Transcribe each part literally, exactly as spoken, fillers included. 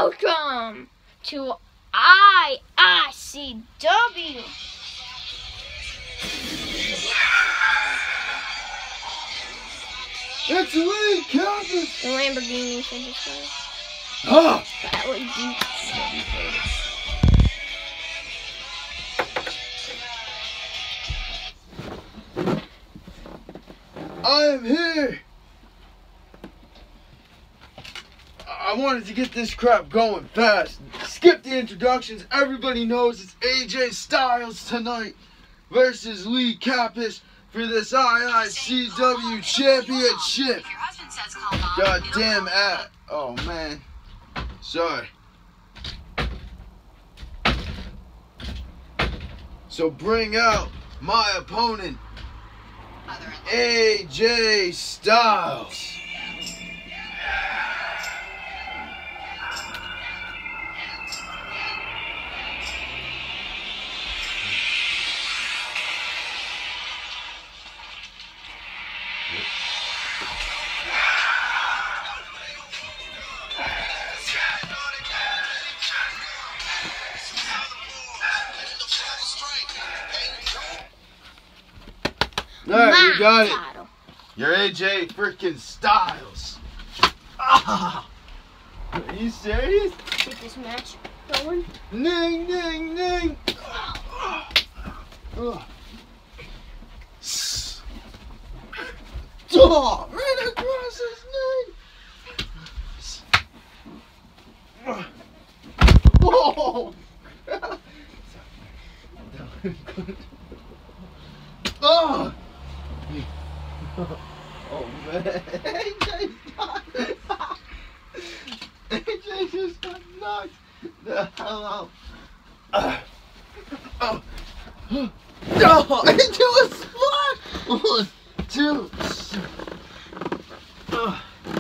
Welcome to I I C W. It's Lee Campus. The Lamborghini should just go. Ah! That would be. I am here. I wanted to get this crap going fast. Skip the introductions. Everybody knows it's A J Styles tonight versus Lee Campus for this I I C W championship. God damn it. Oh man. Sorry. So bring out my opponent, A J Styles. Alright, you got it. You're A J freaking Styles. Ah. Are you serious? Get this match going. Ning, ning, ning. Oh, oh, right across his knee. Oh. Oh. Oh man, A J got A J just got knocked the hell out. Uh, oh, oh, A J was flat. One, two. Uh,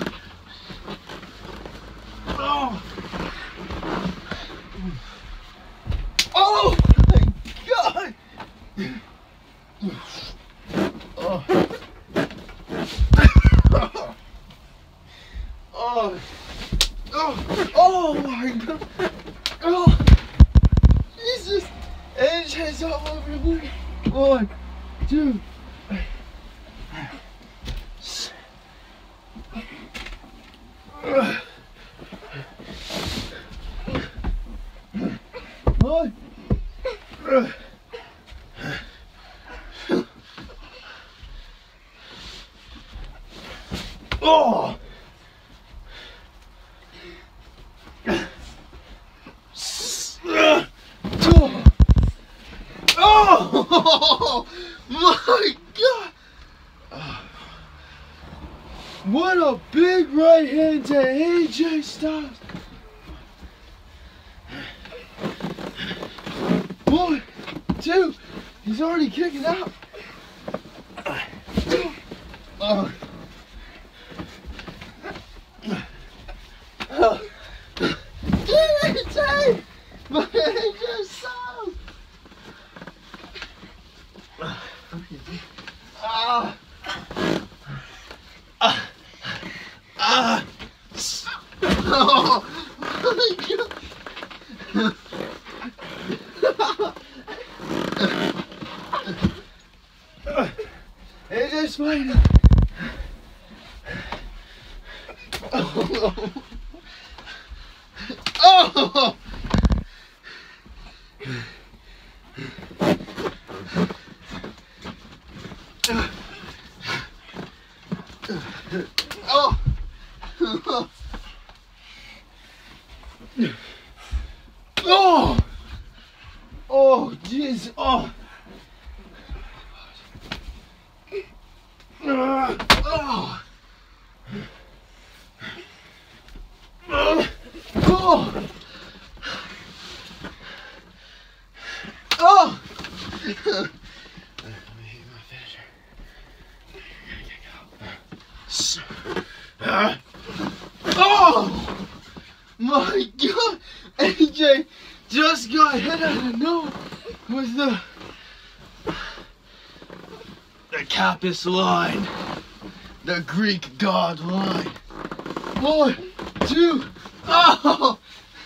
oh, oh my God. Oh. Oh. Oh. Oh my God. Oh. Jesus. A J's all over me. One, two. One. Oh! Oh! My God! What a big right hand to A J Styles! One, two, he's already kicking out. Oh. Oh. A J! My A J Styles! Ah! Ah! Ah! Oh my God! A J Spider! Oh! Oh! Oh! Oh! Oh, jeez! Oh! Oh! Oh! Oh! Oh! Let me hit my finisher. Oh! My God! A J just got hit out of nowhere with the the Kappas line, the Greek god line. One, two, oh!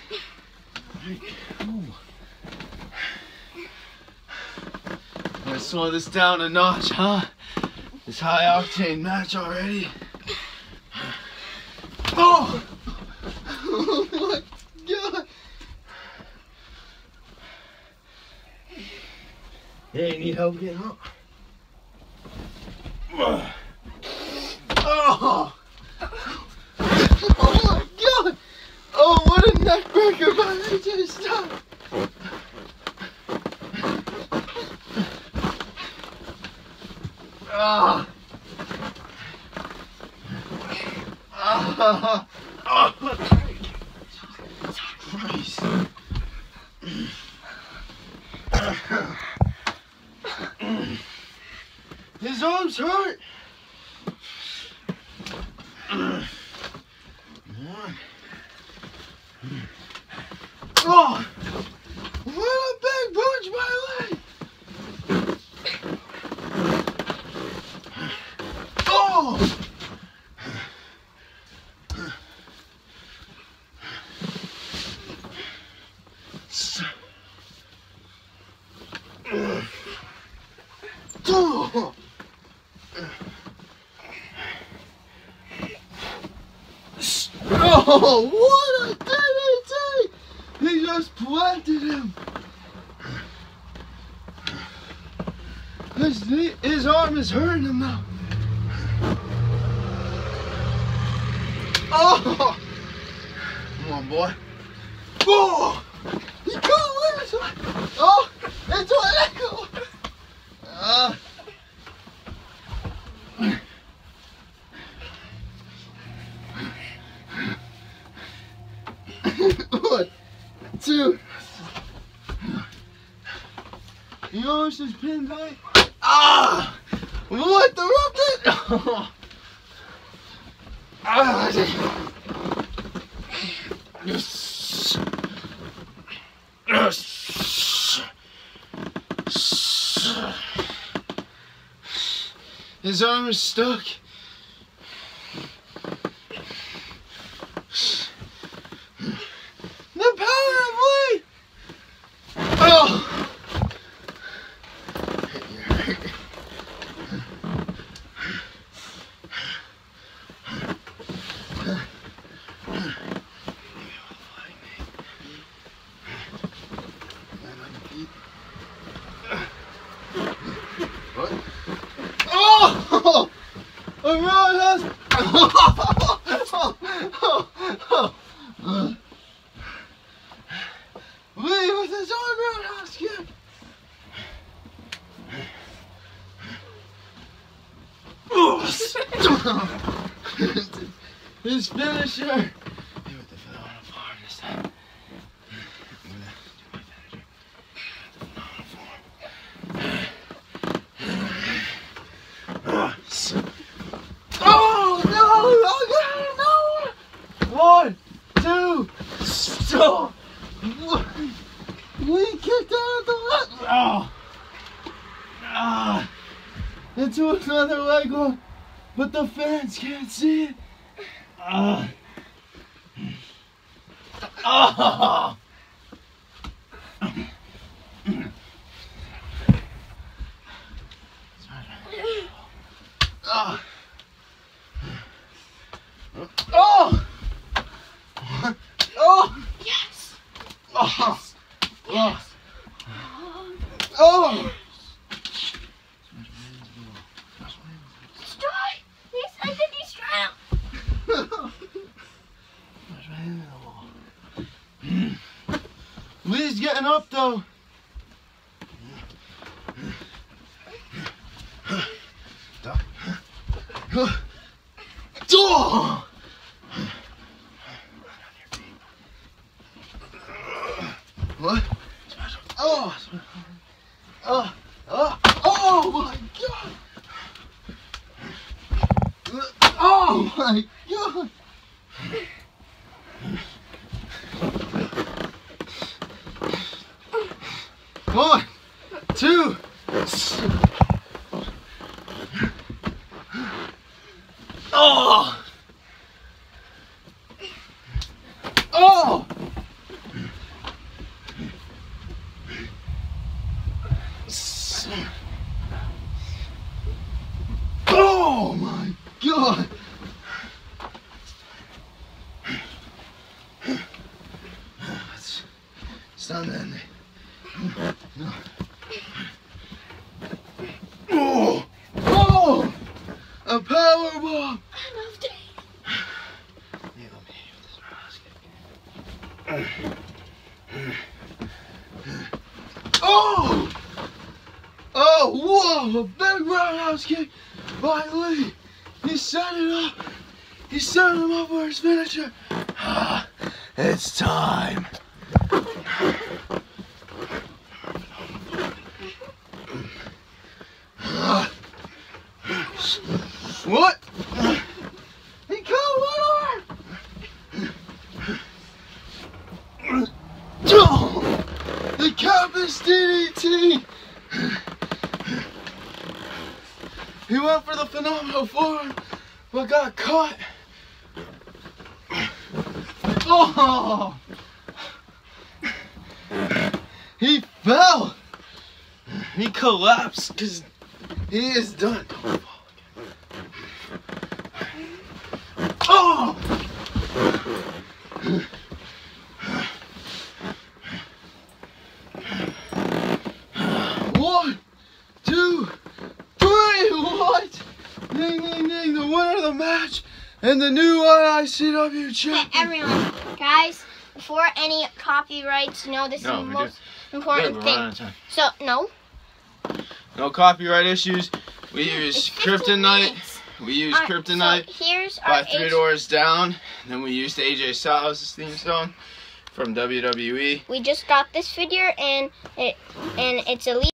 slow this down a notch, huh? This high octane match already. Oh! Oh my God! Hey, need help getting up? Oh! Oh my God! Oh, what a neck breaker by A J Styles! Ah! Ah! Oh, Christ! His arms hurt. Oh! What a big punch by leg! Oh! Oh! Oh, what a D D T! He just planted him. His, knee, his arm is hurting him now. Oh! Come on, boy. Oh! He can't lose. Oh! It's an echo. Uh. One, two. Yours is pinned back. Ah! What the rocket? Oh. Ah! Yes. Yes. His arm is stuck. The power of Lee! Oh! What? Oh! A roundhouse! Lee with his own roundhouse kick! His finisher! Hey, with the phenomenal form this time. I'm gonna do my finisher. The phenomenal form. Oh no! No! One, two, stop! We kicked out of the leg. Oh! Ah! Into another leg lock, but the fans can't see it. Ah! Oh! Oh! Oh! Oh! Yes. Oh! Oh! Oh! Strike. He's, I think he's trying. Lee's getting up though. Oh! What? Oh! Oh! Oh! Oh my God! Oh my God! One, two. Oh! Oh! on that knee. Oh! Oh! A power bomb! Oh! Oh, whoa! A big roundhouse kick by Lee. He set it up. He set him up for his finisher. Ah, it's time. What? He cut one arm. The Kappas D D T. He went for the phenomenal form, but got caught. Oh! He fell. He collapsed because he is done. Oh! One, two, three, what? Ding, ding, ding, the winner of the match and the new I I C W champion. Everyone, guys, before any copyrights, you know this No, is the we most do. important Good, we're thing. running out of time. So, no. No copyright issues. We use It's fifteen Kryptonite. minutes. We use Alright, Kryptonite So here's by our Three H- Doors Down. Then we used A J Styles' theme song from W W E. We just got this figure, and it and it's a